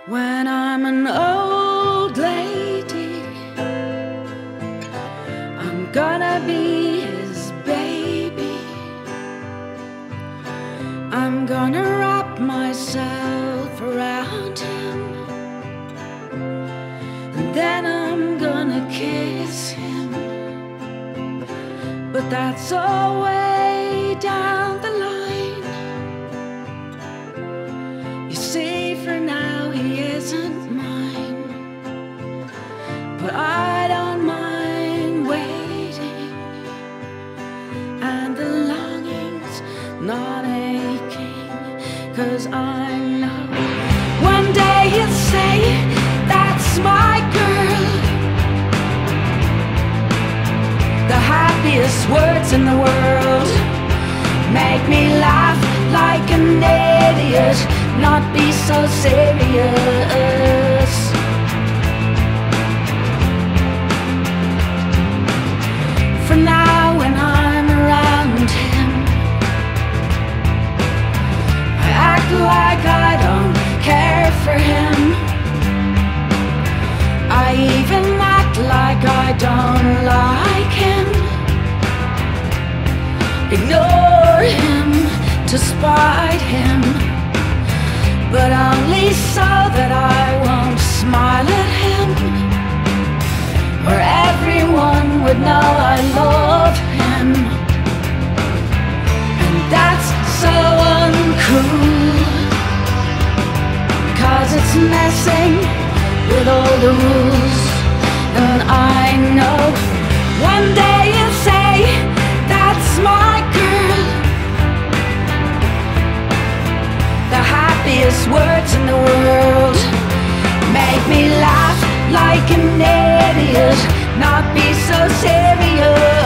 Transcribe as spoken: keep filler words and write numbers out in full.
When I'm an old lady, I'm gonna be his baby. I'm gonna wrap myself around him, and then I'm gonna kiss him. But that's all way down the line. You see, for now he isn't mine, but I don't mind waiting, and the longing's not aching, 'cause I know one day he'll say, "That's my girl." The happiest words in the world make me laugh like an idiot, not be so serious. For now, when I'm around him, I act like I don't care for him. I even act like I don't like him. Ignore him to spite him, but only so that I won't smile at him, or everyone would know I love him. And that's so uncool, 'cause it's messing with all the rules. And I know one day you'll say, "That's my girl." The happiest words in the world make me laugh like an idiot, not be so serious.